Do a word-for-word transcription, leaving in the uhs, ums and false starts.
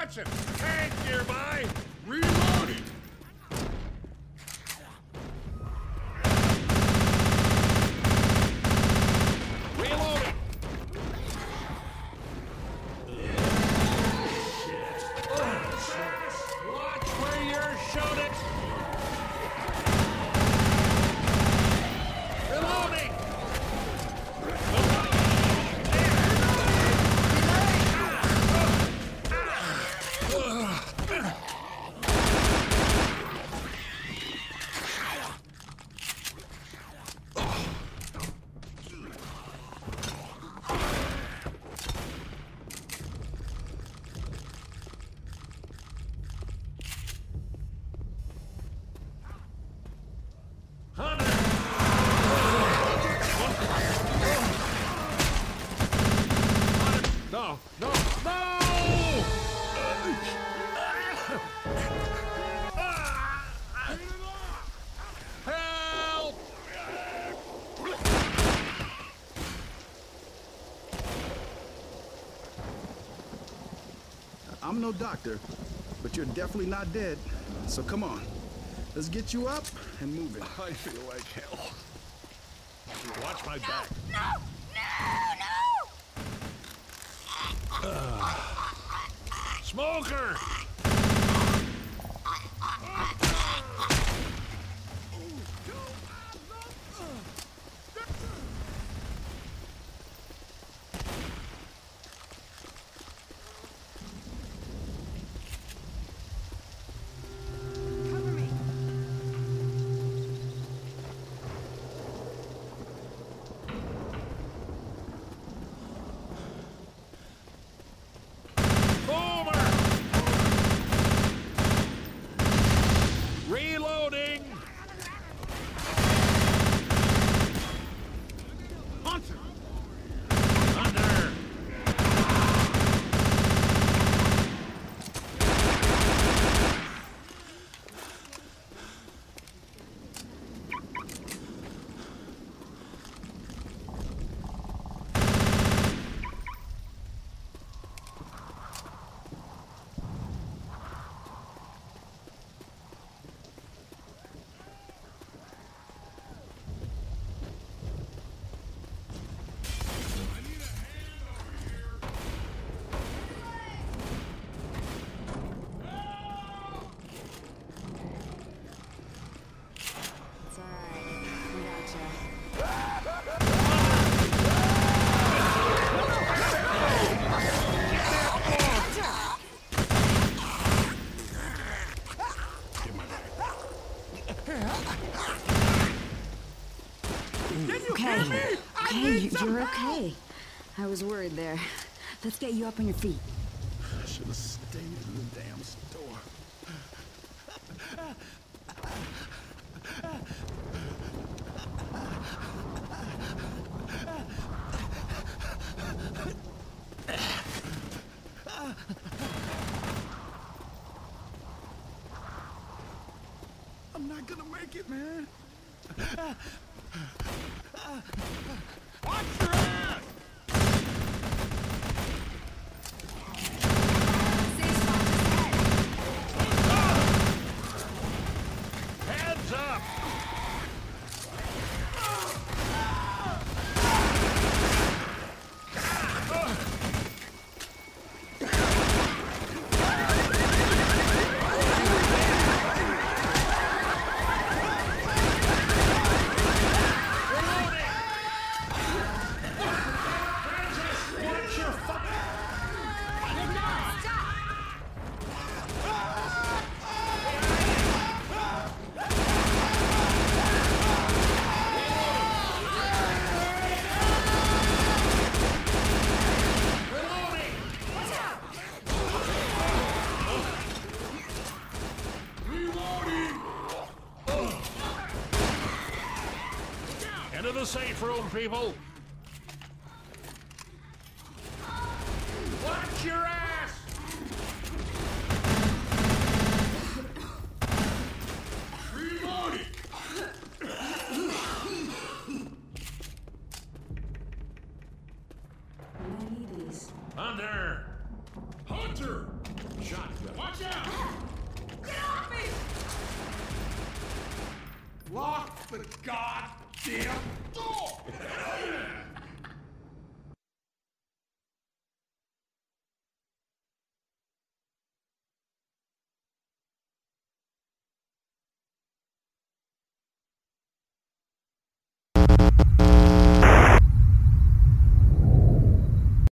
Watch it! Tank nearby! Reloading! Reloading! Watch where you're shooting! Reloading! No, no, no! Help! I'm no doctor, but you're definitely not dead. So come on, let's get you up and moving. I feel like hell. Watch my back. No! No! No! Smoker! Cover me. Boomer! Reloading! Hunter! Hunter! It's alright. We gotcha. Okay. Okay, you- you're okay. I was worried there. Let's get you up on your feet. I should have stayed in the damn store. I'm not gonna make it, man. Watch your ass! Heads up! Watch your fucking... Into the safe room, people! Watch your ass! Reloading! Ladies. Hunter! Hunter! Shot Watch out! Get off me! Lock the goddamn door!